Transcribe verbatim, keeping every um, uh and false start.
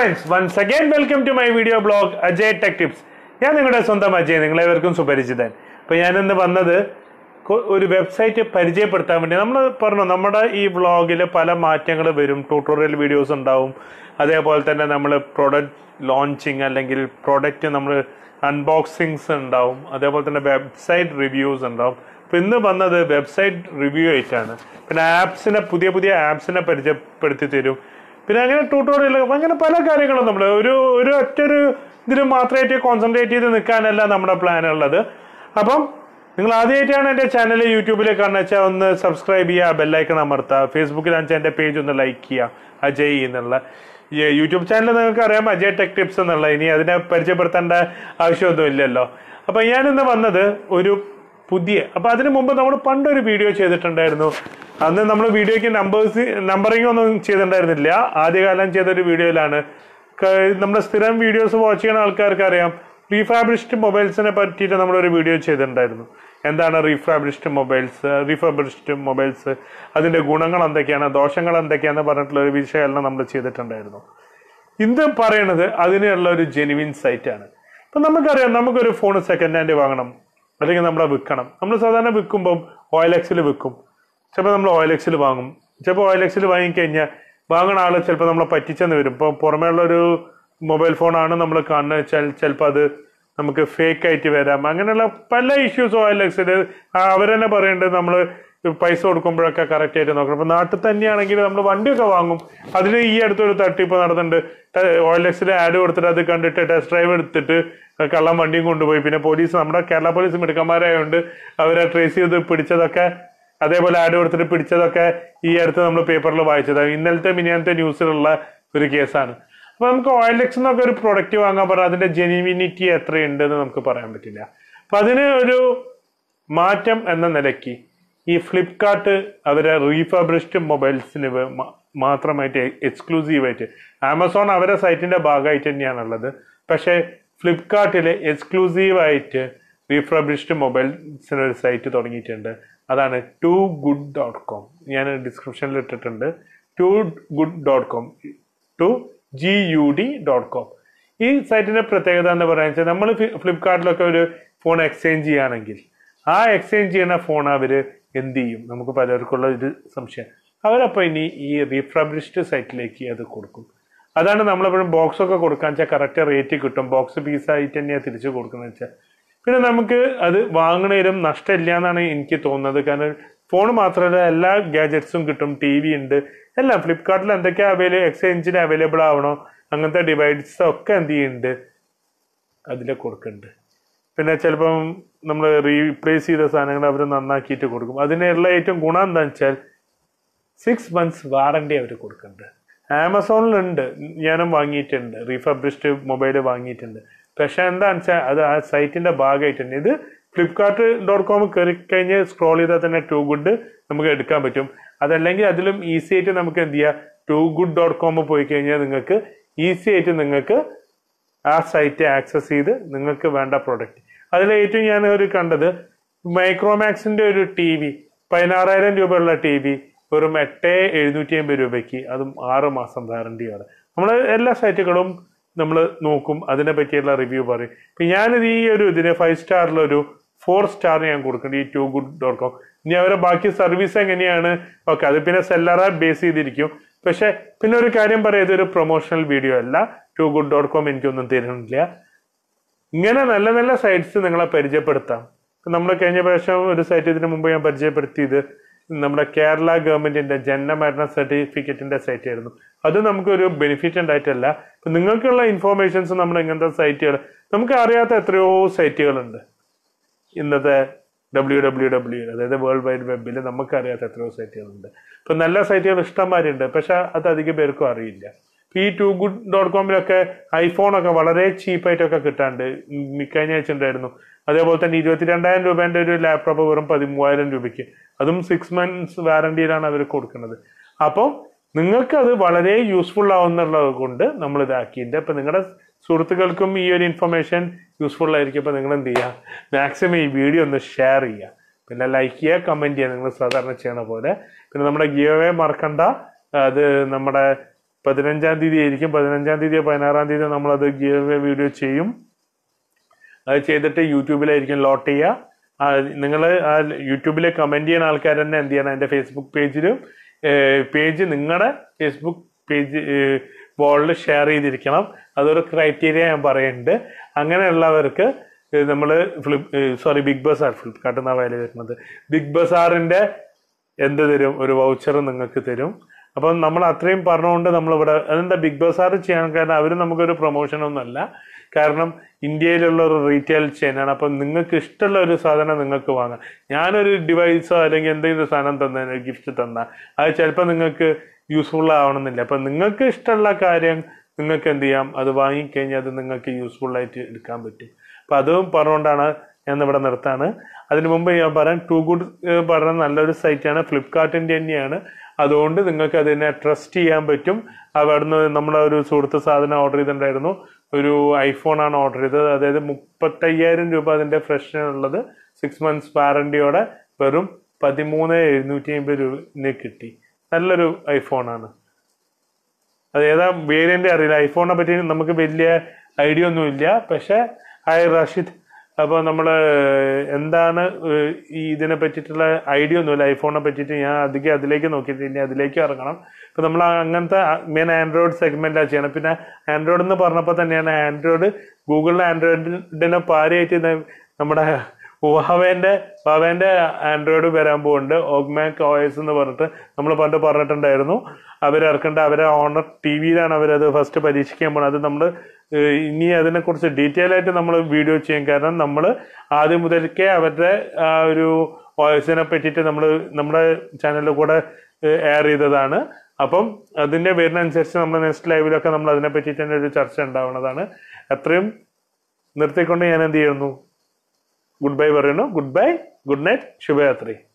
friends, once again welcome to my video blog Ajay Tech Tips. ഞാൻ നിങ്ങളുടെ സ്വന്തം അജയ്, നിങ്ങളെവർക്കും സുപരിചിതൻ. അപ്പോൾ ഞാനിന്ന് വന്നത് ഒരു വെബ്സൈറ്റ് പരിചയപ്പെടുത്താൻ വേണ്ടി. നമ്മൾ പറഞ്ഞു നമ്മുടെ ഈ വ്ളോഗിൽ പല മാറ്റങ്ങൾ വരും, ട്യൂട്ടോറിയൽ വീഡിയോസ് ഉണ്ടാവും, അതേപോലെ തന്നെ നമ്മൾ പ്രൊഡക്റ്റ് ലോഞ്ചിങ് അല്ലെങ്കിൽ പ്രൊഡക്റ്റ് നമ്മൾ അൺബോക്സിങ്സ് ഉണ്ടാവും, അതേപോലെ തന്നെ വെബ്സൈറ്റ് റിവ്യൂസ് ഉണ്ടാവും. അപ്പോൾ ഇന്ന് വന്നത് വെബ്സൈറ്റ് റിവ്യൂ ആയിട്ടാണ്. പിന്നെ ആപ്സിനെ പുതിയ പുതിയ ആപ്സിനെ പരിചയപ്പെടുത്തി തരും. പിന്നെ അങ്ങനെ ട്യൂട്ടോറിയൽ അങ്ങനെ പല കാര്യങ്ങളും നമ്മൾ ഒരു ഒരു ഒറ്റൊരു ഇതിൽ മാത്രമായിട്ട് കോൺസെൻട്രേറ്റ് ചെയ്ത് നിൽക്കാനല്ല നമ്മുടെ പ്ലാൻ ഉള്ളത്. അപ്പം നിങ്ങൾ ആദ്യമായിട്ടാണ് എൻ്റെ ചാനൽ യൂട്യൂബിൽ കാണുക വെച്ചാൽ ഒന്ന് സബ്സ്ക്രൈബ് ചെയ്യുക, ബെല്ലൈക്കൺ അമർത്തുക. ഫേസ്ബുക്കിലാണെന്ന് വെച്ചാൽ എൻ്റെ പേജ് ഒന്ന് ലൈക്ക് ചെയ്യുക, അജയ് എന്നുള്ള. യൂട്യൂബ് ചാനൽ നിങ്ങൾക്ക് അറിയാം, അജയ് ടെക് ടിപ്സ് എന്നുള്ള. ഇനി അതിനെ പരിചയപ്പെടുത്തേണ്ട ആവശ്യമൊന്നും ഇല്ലല്ലോ. അപ്പം ഞാനിന്ന് വന്നത് ഒരു പുതിയ അപ്പം അതിനു മുമ്പ് നമ്മൾ പണ്ടൊരു വീഡിയോ ചെയ്തിട്ടുണ്ടായിരുന്നു. അന്ന് നമ്മൾ വീഡിയോയ്ക്ക് നമ്പേഴ്സ് നമ്പറിങ് ഒന്നും ചെയ്തിട്ടുണ്ടായിരുന്നില്ല. ആദ്യകാലം ചെയ്തൊരു വീഡിയോയിലാണ്. നമ്മുടെ സ്ഥിരം വീഡിയോസ് വാച്ച് ചെയ്യുന്ന ആൾക്കാർക്ക് അറിയാം, റീഫാബ്രിഷ്ഡ് മൊബൈൽസിനെ പറ്റിയിട്ട് നമ്മളൊരു വീഡിയോ ചെയ്തിട്ടുണ്ടായിരുന്നു. എന്താണ് റീഫാബ്രിഷ്ഡ് മൊബൈൽസ്, റീഫാബ്രിഷ്ഡ് മൊബൈൽസ് അതിൻ്റെ ഗുണങ്ങൾ എന്തൊക്കെയാണ്, ദോഷങ്ങൾ എന്തൊക്കെയാണെന്ന് പറഞ്ഞിട്ടുള്ള ഒരു വിശകലനം നമ്മൾ ചെയ്തിട്ടുണ്ടായിരുന്നു. ഇന്ന് പറയണത് അതിനുള്ള ഒരു ജെനുവിൻ സൈറ്റാണ്. ഇപ്പം നമുക്കറിയാം, നമുക്കൊരു ഫോൺ സെക്കൻഡ് ഹാൻഡ് വാങ്ങണം അല്ലെങ്കിൽ നമ്മളെ വിൽക്കണം. നമ്മൾ സാധാരണ വിൽക്കുമ്പം ഒ എൽ എക്സിൽ വിൽക്കും. ചിലപ്പോൾ നമ്മൾ ഒ എൽ എക്സിൽ വാങ്ങും. ചിലപ്പോൾ ഒ എൽ എക്സിൽ വാങ്ങിക്കഴിഞ്ഞാൽ വാങ്ങുന്ന ആൾ ചിലപ്പോൾ നമ്മളെ പറ്റിച്ചെന്ന് വരും. ഇപ്പോൾ പുറമേ ഉള്ളൊരു മൊബൈൽ ഫോണാണ് നമ്മൾ കാണുന്നത് വെച്ചാൽ ചിലപ്പോൾ അത് നമുക്ക് ഫേക്ക് ആയിട്ട് വരാം. അങ്ങനെയുള്ള പല ഇഷ്യൂസ് ഒ എൽ എക്സിൽ അവരെന്നെ പറയേണ്ടത് നമ്മൾ പൈസ കൊടുക്കുമ്പോഴൊക്കെ കറക്റ്റ് ആയിട്ട് നോക്കണം. ഇപ്പോൾ നാട്ടിൽ തന്നെയാണെങ്കിൽ നമ്മൾ വണ്ടിയൊക്കെ വാങ്ങും, അതിന് ഈ അടുത്തൊരു തട്ടിപ്പ് നടന്നിട്ടുണ്ട്. ഒ എൽ എക്സിൽ ആഡ് കൊടുത്തിട്ട് അത് കണ്ടിട്ട് ടെസ്റ്റ് ഡ്രൈവ് എടുത്തിട്ട് കള്ളം വണ്ടിയും കൊണ്ടുപോയി. പിന്നെ പോലീസ്, നമ്മുടെ കേരള പോലീസ് മിടുക്കന്മാരായതുകൊണ്ട് അവരെ ട്രേസ് ചെയ്ത് പിടിച്ചതൊക്കെ, അതേപോലെ ആഡ് കൊടുത്തിട്ട് പിടിച്ചതൊക്കെ ഈ അടുത്ത് നമ്മൾ പേപ്പറിൽ വായിച്ചതാണ്. ഇന്നലത്തെ മിനിയാനത്തെ ന്യൂസിലുള്ള ഒരു കേസാണ്. അപ്പൊ നമുക്ക് ഒ എൽ എക്സ് എന്നൊക്കെ ഒരു പ്രൊഡക്റ്റ് വാങ്ങാൻ പറഞ്ഞാൽ അതിന്റെ ജെനുവിനിറ്റി എത്രയുണ്ടെന്ന് നമുക്ക് പറയാൻ പറ്റില്ല. അപ്പൊ അതിന് ഒരു മാറ്റം എന്ന നിലയ്ക്ക് ഈ ഫ്ലിപ്കാർട്ട് അവരെ റീഫർബിഷ്ഡ് മൊബൈൽസിന് മാത്രമായിട്ട് എക്സ്ക്ലൂസീവായിട്ട്, ആമസോൺ അവരെ സൈറ്റിന്റെ ഭാഗമായിട്ട് തന്നെയാണുള്ളത്, പക്ഷേ ഫ്ലിപ്കാർട്ടിൽ എക്സ്ക്ലൂസീവായിട്ട് റീഫർബിഷ്ഡ് മൊബൈൽസിന് ഒരു സൈറ്റ് തുടങ്ങിയിട്ടുണ്ട്. അതാണ് ടു ഗുഡ് ഡോട്ട് കോം. ഞാൻ ഡിസ്ക്രിപ്ഷനിൽ ഇട്ടിട്ടുണ്ട്. Two good dot com, two G U D dot com. ഈ സൈറ്റിന്റെ പ്രത്യേകത എന്ന് പറയുന്നത് വെച്ചാൽ നമ്മൾ ഫ്ലിപ്കാർട്ടിലൊക്കെ ഒരു ഫോൺ എക്സ്ചേഞ്ച് ചെയ്യുകയാണെങ്കിൽ ആ എക്സ്ചേഞ്ച് ചെയ്യുന്ന ഫോൺ അവർ എന്ത് ചെയ്യും, നമുക്ക് പലർക്കുള്ള ഒരു സംശയം, അവരപ്പോൾ ഇനി ഈ റീഫർബിഷ്ഡ് സൈറ്റിലേക്ക് അത് കൊടുക്കും. അതാണ് നമ്മളെപ്പോഴും ബോക്സൊക്കെ കൊടുക്കാൻ വെച്ചാൽ കറക്റ്റ് റേറ്റ് കിട്ടും. ബോക്സ് പീസായിട്ട് തന്നെയാണ് തിരിച്ചു കൊടുക്കുന്നത് വെച്ചാൽ. പിന്നെ നമുക്ക് അത് വാങ്ങണേലും നഷ്ടമില്ല എന്നാണ് എനിക്ക് തോന്നുന്നത്. കാരണം ഫോൺ മാത്രമല്ല എല്ലാ ഗാഡ്ജറ്റ്സും കിട്ടും, ടി വി ഉണ്ട്, എല്ലാം ഫ്ലിപ്കാർട്ടിൽ എന്തൊക്കെയാ അവൈലബിൾ എക്സ്ചേഞ്ചിന് അവൈലബിൾ ആവണോ അങ്ങനത്തെ ഡിവൈസ് ഒക്കെ എന്ത് ചെയ്യുന്നുണ്ട് അതിൽ കൊടുക്കുന്നുണ്ട്. പിന്നെ ചിലപ്പം നമ്മൾ റീപ്ലേസ് ചെയ്ത സാധനങ്ങൾ അവർ നന്നാക്കിയിട്ട് കൊടുക്കും. അതിനുള്ള ഏറ്റവും ഗുണം എന്താണെന്ന് വെച്ചാൽ സിക്സ് മന്ത്സ് വാറണ്ടി അവർ കൊടുക്കുന്നുണ്ട്. ആമസോണിലുണ്ട്, ഞാനും വാങ്ങിയിട്ടുണ്ട്, റീഫർബിഷ്ഡ് മൊബൈൽ വാങ്ങിയിട്ടുണ്ട്. പക്ഷെ എന്താണെന്ന് വെച്ചാൽ അത് ആ സൈറ്റിന്റെ ഭാഗമായിട്ടുണ്ട്. ഇത് ഫ്ലിപ്കാർട്ട് ഡോട്ട് കോം കയറി കഴിഞ്ഞ് സ്ക്രോൾ ചെയ്താൽ തന്നെ ടു ഗുഡ് നമുക്ക് എടുക്കാൻ പറ്റും. അതല്ലെങ്കിൽ അതിലും ഈസി ആയിട്ട് നമുക്ക് എന്ത് ചെയ്യാം, ടു ഗുഡ് ഡോട്ട് കോം പോയി കഴിഞ്ഞാൽ നിങ്ങൾക്ക് ഈസി ആയിട്ട് നിങ്ങൾക്ക് ആ സൈറ്റ് ആക്സസ് ചെയ്ത് നിങ്ങൾക്ക് വേണ്ട പ്രൊഡക്റ്റ്. അതിൽ ഏറ്റവും ഞാൻ ഒരു കണ്ടത് മൈക്രോമാക്സിന്റെ ഒരു ടി വി, പതിനാറായിരം രൂപയുള്ള ടി വി വെറും എട്ട് എഴുന്നൂറ്റി അമ്പത് രൂപയ്ക്ക്, അതും ആറ് മാസം വാറണ്ടിയാണ്. നമ്മൾ എല്ലാ സൈറ്റുകളും നമ്മൾ നോക്കും, അതിനെ പറ്റിയുള്ള റിവ്യൂ പറയും. ഇപ്പം ഞാനിത് ഈ ഒരു ഇതിന് ഫൈവ് സ്റ്റാറിലൊരു ഫോർ സ്റ്റാർ ഞാൻ കൊടുക്കുന്നുണ്ട് ഈ ടു ഗുഡ് ഡോട്ട് കോം. ഇനി അവരെ ബാക്കി സർവീസ് എങ്ങനെയാണ് ഓക്കെ, അത് പിന്നെ സെല്ലറെ ബേസ് ചെയ്തിരിക്കും. പക്ഷെ പിന്നെ ഒരു കാര്യം പറയാം, ഇതൊരു പ്രൊമോഷണൽ വീഡിയോ അല്ല. ടു ഗുഡ് ഡോട്ട് കോം എനിക്കൊന്നും തരുന്നില്ല. ഇങ്ങനെ നല്ല നല്ല സൈറ്റ്സ് നിങ്ങളെ പരിചയപ്പെടുത്താം. നമ്മൾ കഴിഞ്ഞ പ്രാവശ്യം ഒരു സൈറ്റ് ഇതിനു മുമ്പ് ഞാൻ പരിചയപ്പെടുത്തിയത് നമ്മുടെ കേരള ഗവൺമെന്റിന്റെ ജനനമരണ സർട്ടിഫിക്കറ്റിന്റെ സൈറ്റ് ആയിരുന്നു. അത് നമുക്കൊരു ബെനിഫിറ്റ് ഉണ്ടായിട്ടല്ല. ഇപ്പൊ നിങ്ങൾക്കുള്ള ഇൻഫോർമേഷൻസ് നമ്മൾ ഇങ്ങനത്തെ സൈറ്റുകൾ, നമുക്ക് അറിയാത്ത എത്രയോ സൈറ്റുകളുണ്ട് ഇന്നത്തെ ഡബ്ല്യൂ ഡബ്ല്യൂ ഡബ്ല്യൂ, അതായത് വേൾഡ് വൈഡ് വെബിൽ നമുക്കറിയാത്ത എത്രയോ സൈറ്റുകളുണ്ട്. ഇപ്പൊ നല്ല സൈറ്റുകൾ ഇഷ്ടംമാരുണ്ട്, പക്ഷെ അത് അധികം പേർക്കും അറിയില്ല. ഈ ടു ഗുഡ് ഡോട്ട് കോമിലൊക്കെ ഐഫോണൊക്കെ വളരെ ചീപ്പായിട്ടൊക്കെ കിട്ടാണ്ട് കഴിഞ്ഞ ആഴ്ച ഉണ്ടായിരുന്നു. അതേപോലെ തന്നെ ഇരുപത്തി രണ്ടായിരം രൂപേന്റെ ഒരു ലാപ്ടോപ്പ് വെറും പതിമൂവായിരം രൂപയ്ക്ക്, അതും സിക്സ് മന്ത്സ് വാറണ്ടിയിലാണ് അവർ കൊടുക്കുന്നത്. അപ്പം നിങ്ങൾക്ക് അത് വളരെ യൂസ്ഫുൾ ആവുന്നുള്ളത് കൊണ്ട് നമ്മൾ ഇതാക്കിയിട്ടുണ്ട്. അപ്പൊ നിങ്ങളുടെ സുഹൃത്തുക്കൾക്കും ഈ ഒരു ഇൻഫർമേഷൻ യൂസ്ഫുൾ ആയിരിക്കും. അപ്പൊ നിങ്ങൾ എന്ത് ചെയ്യുക, മാക്സിമം ഈ വീഡിയോ ഒന്ന് ഷെയർ ചെയ്യുക, പിന്നെ ലൈക്ക് ചെയ്യുക, കമന്റ് ചെയ്യുക, നിങ്ങൾ സാധാരണ ചെയ്യണ പോലെ. പിന്നെ നമ്മുടെ ഗിവ് അവേ മറക്കണ്ട, അത് നമ്മുടെ പതിനഞ്ചാം തീയതി ആയിരിക്കും. പതിനഞ്ചാം തീയതി പതിനാറാം തീയതി നമ്മളത് ഗീവ് അവേ വീഡിയോ ചെയ്യും. അത് ചെയ്തിട്ട് യൂട്യൂബിലായിരിക്കും ലോട്ട് ചെയ്യുക. നിങ്ങൾ ആ യൂട്യൂബിലെ കമൻറ്റ് ചെയ്യുന്ന ആൾക്കാർ തന്നെ എന്ത് ചെയ്യണം, എൻ്റെ ഫേസ്ബുക്ക് പേജിലും പേജ് നിങ്ങളുടെ ഫേസ്ബുക്ക് പേജ് വാളിൽ ഷെയർ ചെയ്തിരിക്കണം. അതൊരു ക്രൈറ്റീരിയ ഞാൻ പറയുന്നുണ്ട്. അങ്ങനെയുള്ളവർക്ക് നമ്മൾ ഫ്ലിപ്പ് സോറി ബിഗ് ബസാർ ഫ്ലിപ്കാർട്ട് എന്നാണ് വില വരുന്നത്. ബിഗ് ബസാറിൻ്റെ എന്ത് തരും, ഒരു വൗച്ചർ നിങ്ങൾക്ക് തരും. അപ്പം നമ്മൾ അത്രയും പറഞ്ഞുകൊണ്ട് നമ്മളിവിടെ അതെന്താ ബിഗ് ബസാർ ചെയ്യാൻ കാരണം അവർ നമുക്കൊരു പ്രൊമോഷനൊന്നുമല്ല. കാരണം ഇന്ത്യയിലുള്ള ഒരു റീറ്റെയിൽ ചെയിനാണ്. അപ്പം നിങ്ങൾക്ക് ഇഷ്ടമുള്ള ഒരു സാധനം നിങ്ങൾക്ക് വാങ്ങാം. ഞാനൊരു ഡിവൈസോ അല്ലെങ്കിൽ എന്തെങ്കിലും സാധനം തന്ന ഗിഫ്റ്റ് തന്നാൽ അത് ചിലപ്പോൾ നിങ്ങൾക്ക് യൂസ്ഫുൾ ആവണമെന്നില്ല. അപ്പം നിങ്ങൾക്ക് ഇഷ്ടമുള്ള കാര്യം നിങ്ങൾക്ക് എന്ത് ചെയ്യാം, അത് വാങ്ങിക്കഴിഞ്ഞാൽ അത് നിങ്ങൾക്ക് യൂസ്ഫുള്ളായിട്ട് എടുക്കാൻ പറ്റും. അപ്പം അതും പറഞ്ഞുകൊണ്ടാണ് ഞാൻ ഇവിടെ നിർത്താണ്. അതിന് മുമ്പ് ഞാൻ പറയാം, ടു ഗുഡ് പറഞ്ഞ നല്ലൊരു സൈറ്റാണ്, ഫ്ലിപ്കാർട്ടിൻ്റെ തന്നെയാണ്. അതുകൊണ്ട് നിങ്ങൾക്ക് അതിനെ ട്രസ്റ്റ് ചെയ്യാൻ പറ്റും. അവിടുന്ന് നമ്മളെ ഒരു സുഹൃത്ത് സാധനം ഓർഡർ ചെയ്തിട്ടുണ്ടായിരുന്നു. ഒരു ഐഫോണാണ് ഓർഡർ ചെയ്തത്. അതായത് മുപ്പത്തയ്യായിരം രൂപ അതിൻ്റെ ഫ്രഷിനുള്ളത് സിക്സ് മന്ത്സ് വാറണ്ടിയോടെ വെറും പതിമൂന്ന് എഴുന്നൂറ്റി അമ്പത് രൂപന് കിട്ടി. നല്ലൊരു ഐഫോണാണ്. അത് ഏതാ വേരിയൻ്റ് അറിയില്ല. ഐഫോണിനെ പറ്റി നമുക്ക് വലിയ ഐഡിയ ഒന്നുമില്ല. പക്ഷേ ഹായ് റാഷിദ്, അപ്പോൾ നമ്മൾ എന്താണ് ഈ ഇതിനെ പറ്റിയിട്ടുള്ള ഐഡിയ ഒന്നുമില്ല. ഐഫോണിനെ പറ്റിയിട്ട് ഞാൻ അധികം അതിലേക്ക് നോക്കിയിട്ടില്ല. അതിലേക്ക് ഇറങ്ങണം. ഇപ്പം നമ്മൾ അങ്ങനത്തെ മെയിൻ ആൻഡ്രോയിഡ് സെഗ്മെൻറ്റാണ് ചെയ്യണം. പിന്നെ ആൻഡ്രോയിഡ് എന്ന് പറഞ്ഞപ്പോൾ തന്നെയാണ് ആൻഡ്രോയിഡ് ഗൂഗിളിൻ്റെ ആൻഡ്രോയിഡിനെ പാരയായിട്ട് നമ്മുടെ ഹുവാവേൻ്റെ ഹുവാവേൻ്റെ ആൻഡ്രോയിഡ് വരാൻ പോകുന്നുണ്ട്. ഓഗ്മാക് ഒ എസ് എന്ന് പറഞ്ഞിട്ട് നമ്മൾ പണ്ട് പറഞ്ഞിട്ടുണ്ടായിരുന്നു. അവരിറക്കേണ്ട അവരെ ഓണർ ടി വിയിലാണ് അവരത് ഫസ്റ്റ് പരീക്ഷിക്കാൻ പോകുന്നത്. അത് നമ്മൾ ഇനി അതിനെക്കുറിച്ച് ഡീറ്റെയിൽ ആയിട്ട് നമ്മൾ വീഡിയോ ചെയ്യും. കാരണം നമ്മൾ ആദ്യം മുതൽക്കേ അവരുടെ ആ ഒരു ഒ എസിനെ പറ്റിയിട്ട് നമ്മൾ നമ്മുടെ ചാനലിൽ കൂടെ എയർ ചെയ്തതാണ്. അപ്പം അതിൻ്റെ പേരിനനുസരിച്ച് നമ്മൾ നെക്സ്റ്റ് ലൈവിലൊക്കെ നമ്മൾ അതിനെ പറ്റിയിട്ട് തന്നെ ഒരു ചർച്ച ഉണ്ടാവുന്നതാണ്. അത്രയും നിർത്തിക്കൊണ്ട് ഞാൻ എന്ത് ചെയ്യുന്നു, ഗുഡ് ബൈ പറയുന്നു. ഗുഡ് ബൈ, ഗുഡ് നൈറ്റ്, ശുഭരാത്രി.